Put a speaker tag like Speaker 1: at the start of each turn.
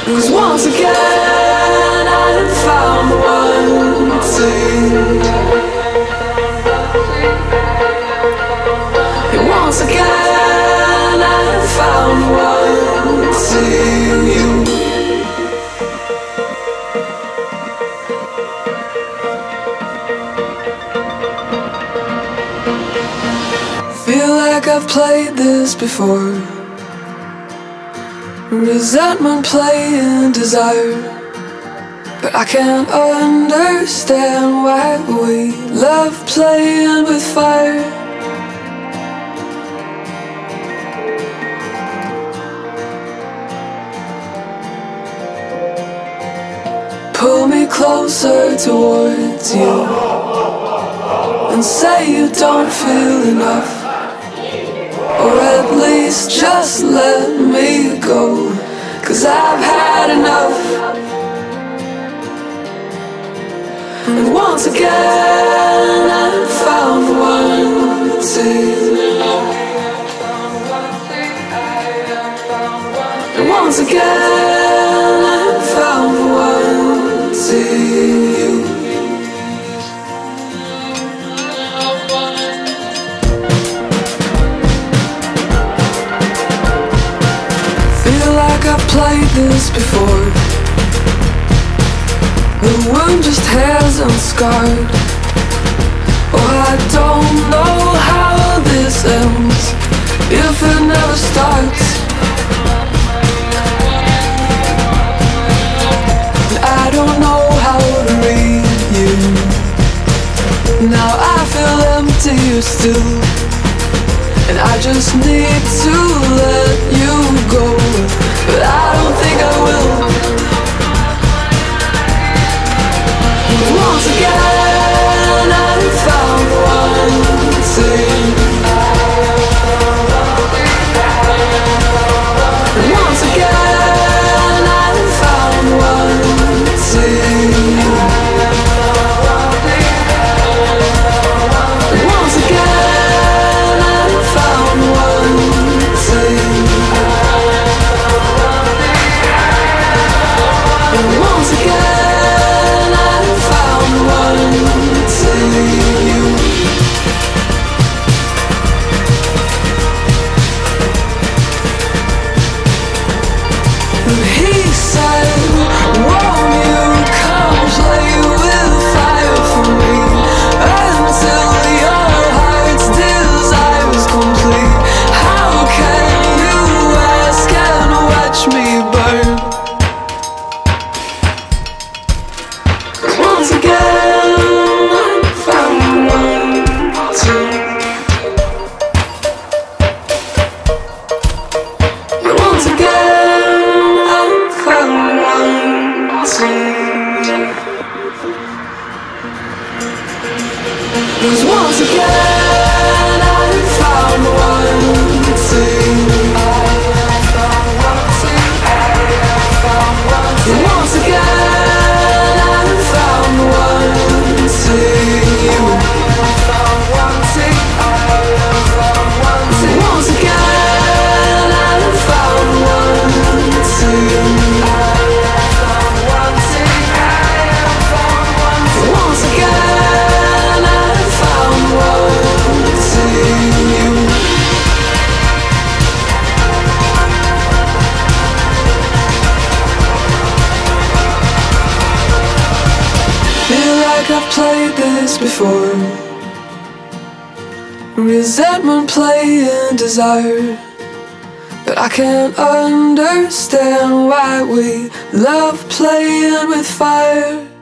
Speaker 1: 'Cause once again I found one thing. And once again I found one thing. You. Feel like I've played this before. Resentment, playing desire, but I can't understand why we love playing with fire. Pull me closer towards you and say you don't feel enough, or at least just let me go, 'cause I've had enough. And once again I found one thing. And once again I found one thing. I've played this before. The wound just hasn't scarred. Oh, I don't know how this ends, if it never starts. I don't know how to read you. Now I feel empty still, and I just need to let you go. But I don't think I will. Once again I found one thing. Once again I found one thing. Once again I found one thing. Once again I found one thing. And he said, won't you come play with fire for me, until your heart's desire is complete? How can you ask and watch me burn? Once again I found one thing. Once again I found one thing. 'Cause once again I found one thing. Once again I found one thing. Once again I found one thing. Once again I found one thing. Feel like I've played this before. Resentment, playing desire, but I can't understand why we love playing with fire.